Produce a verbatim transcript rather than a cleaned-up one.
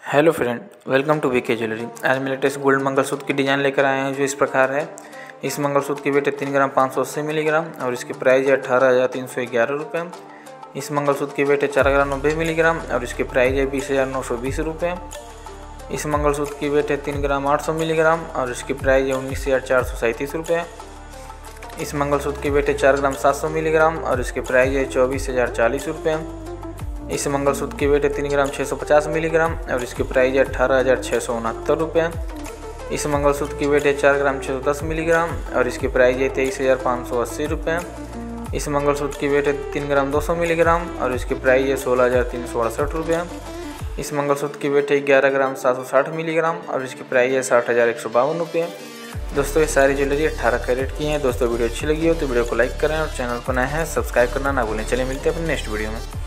Hello friend, welcome to VK jewellery. आज मैं latest gold mangalsutra की डिज़ाइन लेकर आए हैं जो इस प्रकार है। इस मंगलसूत्र की वेट है तीन ग्राम पाँच सौ अस्सी मिलीग्राम और इसकी प्राइस है अठारह हज़ार तीन सौ ग्यारह रुपये। इस मंगलसूत्र की वेट है चार ग्राम नब्बे मिलीग्राम और इसकी प्राइस है बीस हज़ार नौ सौ बीस रुपये। इस मंगलसूत्र की वेट है तीन ग्राम आठ सौ मिलीग्राम और इसकी प्राइस है उन्नीस हज़ार चार सौ सैंतीस रुपये। इस मंगलसूत्र की वेट है चार ग्राम सात सौ मिलीग्राम और इसकी प्राइस है चौबीस हज़ार चालीस रुपये। इस मंगलसूत्र की वेट है तीन ग्राम छः सौ पचास मिलीग्राम और इसकी प्राइस है अठारह हज़ार छः सौ उनहत्तर रुपये। इस मंगलसूत्र की वेट है चार ग्राम छः सौ दस मिलीग्राम और इसकी प्राइस है तेईस हज़ार पाँच सौ अस्सी रुपये। इस मंगलसूत्र की वेट है तीन ग्राम दो सौ मिलीग्राम और इसकी प्राइस है सोलह हज़ार तीन सौ अड़सठ रुपये। इस मंगलसूत्र की वेट है ग्यारह ग्राम सात सौ साठ मिलीग्राम और इसकी प्राइस है साठ हज़ार एक सौ बावन रुपये। दोस्तों, ये सारी ज्वेलरी अठारह कैरेट की हैं। दोस्तों, वीडियो अच्छी लगी हो तो वीडियो को लाइक करें और चैनल को नए हैं सब्सक्राइब करना ना भूलें। चलिए मिलते हैं अपने नेक्स्ट वीडियो में।